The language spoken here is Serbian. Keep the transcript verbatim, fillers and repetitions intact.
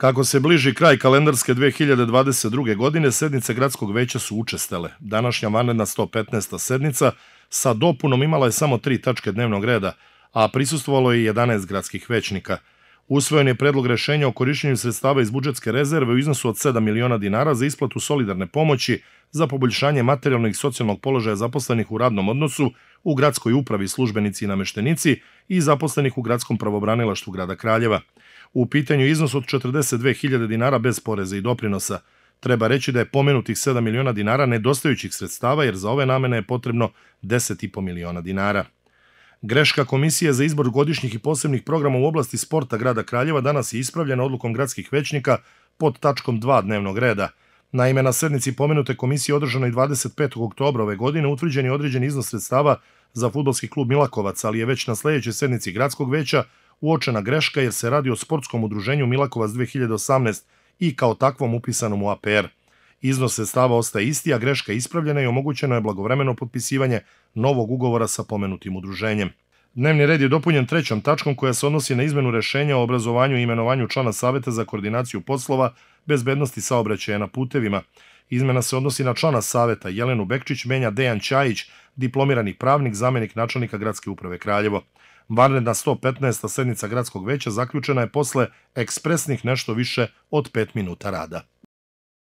Kako se bliži kraj kalendarske dve hiljade dvadeset druge. godine, sednice gradskog veća su učestale. Današnja vanredna sto petnaesta sednica sa dopunom imala je samo tri tačke dnevnog reda, a prisustvovalo je jedanaest gradskih većnika. Usvojen je predlog rešenja o korišćenju sredstava iz budžetske rezerve u iznosu od sedam miliona dinara za isplatu solidarne pomoći za poboljšanje materijalnog i socijalnog položaja zaposlenih u radnom odnosu u gradskoj upravi, službenici i nameštenici i zaposlenih u gradskom pravobranilaštvu grada Kraljeva. U pitanju iznos od četrdeset dve hiljade dinara bez poreza i doprinosa. Treba reći da je pomenutih sedam miliona dinara nedostajućih sredstava, jer za ove namene je potrebno deset i po miliona dinara. Greška Komisije za izbor godišnjih i posebnih programa u oblasti sporta grada Kraljeva danas je ispravljena odlukom gradskih većnika pod tačkom dva dnevnog reda. Naime, na sednici pomenute komisije održanoj dvadeset petog oktobra ove godine utvrđen je određen iznos sredstava za fudbalski klub Milakovac, ali je već na sledećoj sednici gradskog veća uočena greška jer se radi o sportskom udruženju Milakovac dve hiljade osamnaeste i kao takvom upisanom u A P R. Iznos sredstava ostaje isti, a greška je ispravljena i omogućeno je blagovremeno potpisivanje novog ugovora sa pomenutim udruženjem. Dnevni red je dopunjen trećom tačkom koja se odnosi na izmenu rešenja o obrazovanju i imenovanju člana Saveta za koordinaciju poslova bezbednosti saobraćaja na putevima. Izmena se odnosi na člana Saveta Jelenu Bekčić, menja Dejan Ćajić, diplomirani pravnik, zamenik načelnika Gradske uprave Kraljevo. Vanredna sto petnaesta sednica gradskog veća zaključena je posle ekspresnih nešto više od pet minuta rada.